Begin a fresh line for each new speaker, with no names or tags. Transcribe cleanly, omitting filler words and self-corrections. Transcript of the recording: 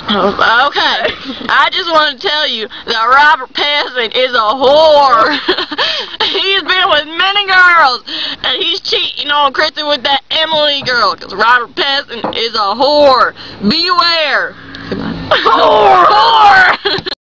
Okay, I just want to tell you that Robert Pattinson is a whore. He's been with many girls, and he's cheating on Kristen with that Emily girl, because Robert Pattinson is a whore. Beware. Whore! Whore!